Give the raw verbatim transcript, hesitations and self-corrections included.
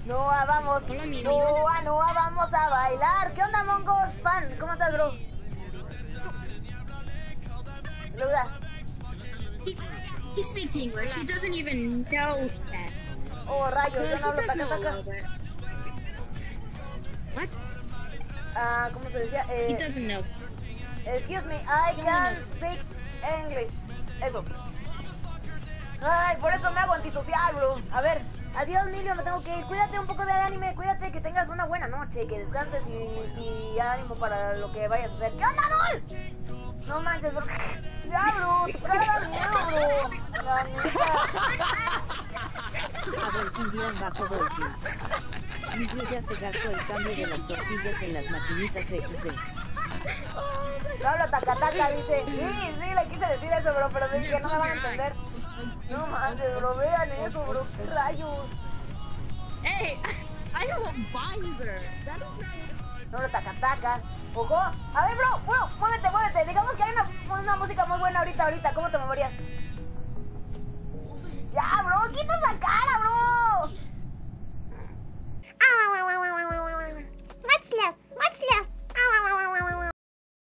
Noah, vamos. Hola, mi amigo. Noah, Noah, vamos a bailar. ¿Qué onda, Mongos fan? ¿Cómo estás, bro? Luda. He, he speaks English. He doesn't even know that. Oh, rayos, Well, yo he no hablo does know a taca-taca. little bit. What? Ah, ¿cómo se decía? He Eh, doesn't know. excuse me, I can speak English. Eso. Ay, por eso me hago antisocial, bro. A ver, adiós, Milio, me tengo que ir. Cuídate un poco de anime, cuídate, que tengas una buena noche, que descanses y, y ánimo para lo que vayas a hacer. ¿Qué onda, Dol? No manches, bro. Ya, bro, tu cara da miedo, bro. La neta. Adolfín guión bajo Dolphin. Mi tío ya se gastó el cambio de las tortillas en las maquinitas equis de. No hablo taca-taca, dice. Sí, sí, le quise decir eso, bro, pero dije que no me van a entender. No manches, bro, vean eso, bro. ¿Qué rayos? Hey, I know a binder. That is not. No lo taca-taca. Ojo. A ver, bro, bro, muévete, muévete. Digamos que hay una, una música muy buena ahorita, ahorita. ¿Cómo te moverías?